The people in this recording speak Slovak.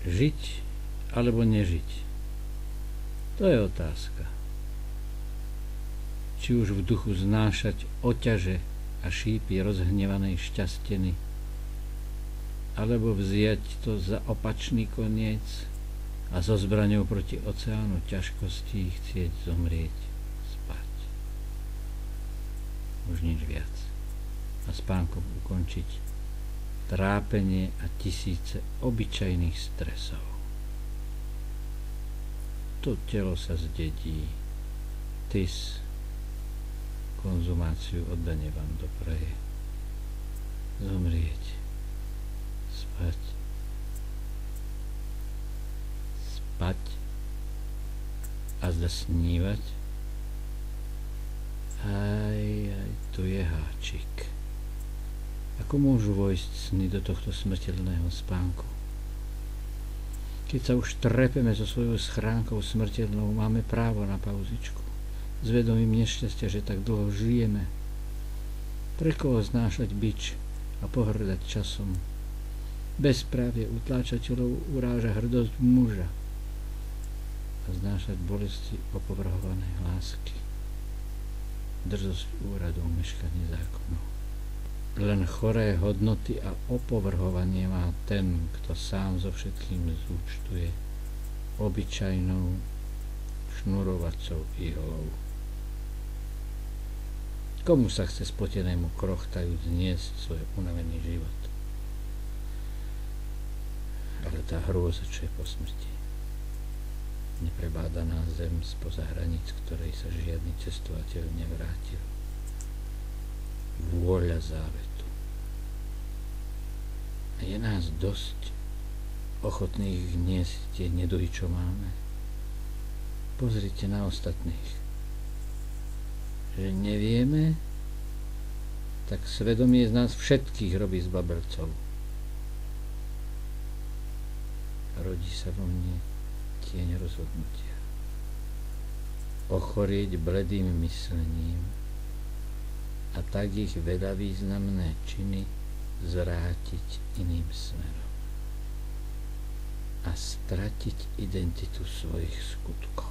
Žiť alebo nežiť? To je otázka. Či už v duchu znášať oťaže a šípy rozhnevanej šťasteny, alebo vziať to za opačný koniec a so zbraňou proti oceánu ťažkostí chcieť zomrieť, spať. Už nič viac. A spánkom ukončiť trápenie a tisíce obyčajných stresov. To telo sa zdedí. Tys konzumáciu oddanie vám dopraje. Zomrieť. Spať. Spať a zda snívať. Aj tu je háčik. Ako môžu vojsť sny do tohto smrteľného spánku? Keď sa už trepeme so svojou schránkou smrteľnou, máme právo na pauzičku. S vedomím nešťastia, že tak dlho žijeme. Pre koho znášať bič a pohrdať časom? Bezprávie utláčateľov uráža hrdosť muža a znášať bolesti opovrhovanej lásky. Drzosť úradov, meškanie zákonov. Len choré hodnoty a opovrhovanie má ten, kto sám so všetkým zúčtuje obyčajnou šnurovacou ihlou. Komu sa chce spotenému krochtajúc zniesť svoj unavený život? Ale tá hrôza, čo je po smrti, neprebádaná zem spoza hraníc, ktorej sa žiadny cestovateľ nevrátil. Vôľa závetu. A je nás dosť ochotných vniesť tie neduhy, čo máme? Pozrite na ostatných. Že nevieme, tak svedomie z nás všetkých robí zbabelcov. Rodí sa vo mne tieň rozhodnutia. Ochorieť bledým myslením a tak ich veľa významné činy zvrátiť iným smerom a stratiť identitu svojich skutkov.